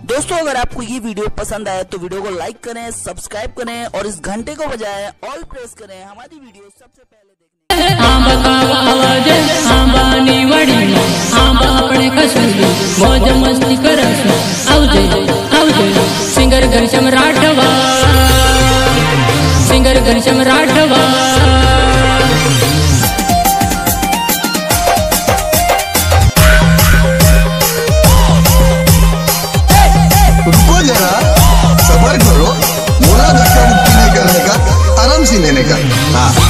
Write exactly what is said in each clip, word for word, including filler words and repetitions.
दोस्तों अगर आपको ये वीडियो पसंद आए तो वीडियो को लाइक करें, सब्सक्राइब करें और इस घंटे को बजाएं, ऑल प्रेस करें हमारी वीडियो सबसे पहले देखने। मौज मस्ती करस आवजे आवजे सिंगर घनश्याम राठवा सिंगर घनश्याम राठवा रुको जरा, सबर करो, मोड़ा धक्का मुक्की नहीं करने का, आराम से लेने का। हाँ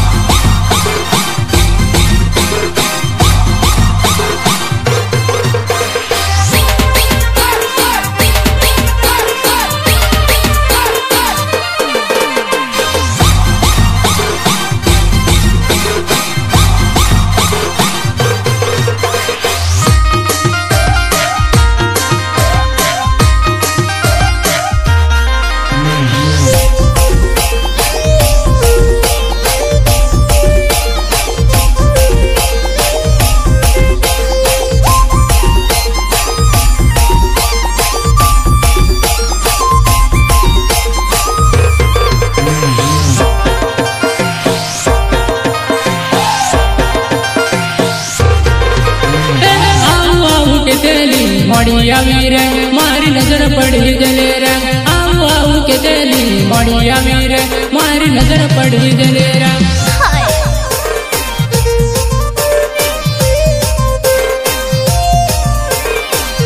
मड़ी रे मारी नजर पड़ी जले रे आऊ आऊ के दिली मड़ी रे मारी नजर पड़ी जले रे।